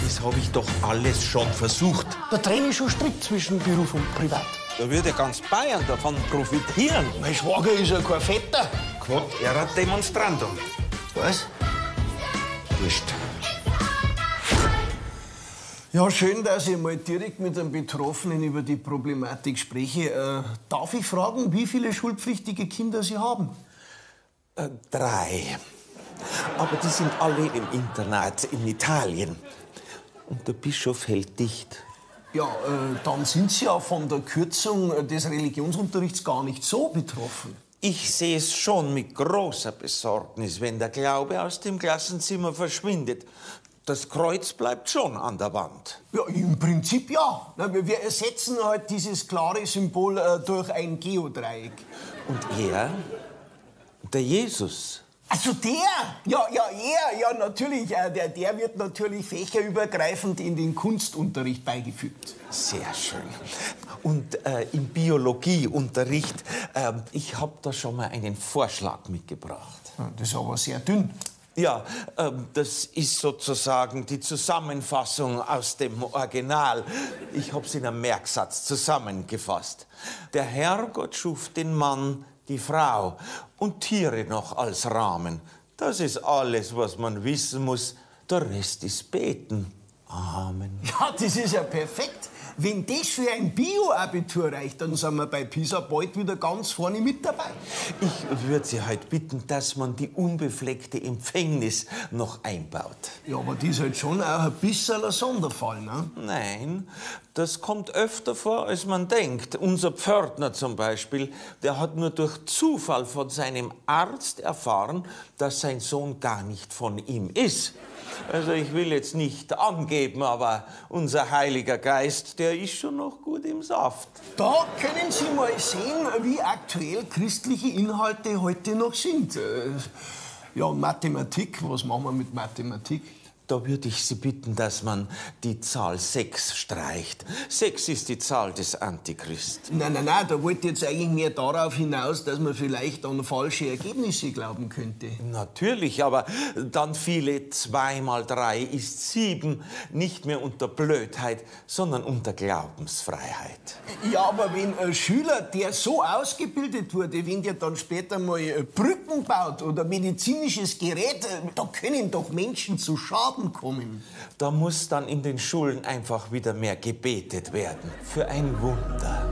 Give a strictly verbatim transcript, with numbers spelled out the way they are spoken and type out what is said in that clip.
Das habe ich doch alles schon versucht. Da trenne ich schon strikt zwischen Beruf und Privat. Da würde ganz Bayern davon profitieren. Mein Schwager ist ja kein Vetter. Quod erat demonstrandum. Was? Wurscht. Ja, schön, dass ich mal direkt mit einem Betroffenen über die Problematik spreche. Äh, darf ich fragen, wie viele schulpflichtige Kinder Sie haben? Äh, drei. Aber die sind alle im Internat in Italien. Und der Bischof hält dicht. Ja, äh, dann sind Sie ja von der Kürzung des Religionsunterrichts gar nicht so betroffen. Ich sehe es schon mit großer Besorgnis, wenn der Glaube aus dem Klassenzimmer verschwindet. Das Kreuz bleibt schon an der Wand. Ja, im Prinzip ja. Na, wir ersetzen halt dieses klare Symbol äh, durch ein Geodreieck. Und er? Der Jesus? Also der? Ja, ja, er, ja, natürlich. Äh, der, der wird natürlich fächerübergreifend in den Kunstunterricht beigefügt. Sehr schön. Und äh, im Biologieunterricht, äh, ich habe da schon mal einen Vorschlag mitgebracht. Ja, das ist aber sehr dünn. Ja, äh, das ist sozusagen die Zusammenfassung aus dem Original. Ich habe es in einem Merksatz zusammengefasst. Der Herrgott schuf den Mann, die Frau und Tiere noch als Rahmen. Das ist alles, was man wissen muss. Der Rest ist Beten. Amen. Ja, das ist ja perfekt. Wenn das für ein Bio-Abitur reicht, dann sind wir bei PISA bald wieder ganz vorne mit dabei. Ich würde Sie halt bitten, dass man die unbefleckte Empfängnis noch einbaut. Ja, aber das ist halt schon auch ein bisschen ein Sonderfall, ne? Nein, das kommt öfter vor, als man denkt. Unser Pförtner zum Beispiel, der hat nur durch Zufall von seinem Arzt erfahren, dass sein Sohn gar nicht von ihm ist. Also ich will jetzt nicht angeben, aber unser Heiliger Geist, der ist schon noch gut im Saft. Da können Sie mal sehen, wie aktuell christliche Inhalte heute noch sind. Äh, Ja, Mathematik, was machen wir mit Mathematik? Da würde ich Sie bitten, dass man die Zahl sechs streicht. Sechs ist die Zahl des Antichrist. Nein, nein, nein, da wollte ich jetzt eigentlich mehr darauf hinaus, dass man vielleicht an falsche Ergebnisse glauben könnte. Natürlich, aber dann fiele zwei mal drei ist sieben, nicht mehr unter Blödheit, sondern unter Glaubensfreiheit. Ja, aber wenn ein Schüler, der so ausgebildet wurde, wenn der dann später mal Brücken baut oder medizinisches Gerät, da können doch Menschen zu Schaden kommen. Da muss dann in den Schulen einfach wieder mehr gebetet werden. Für ein Wunder.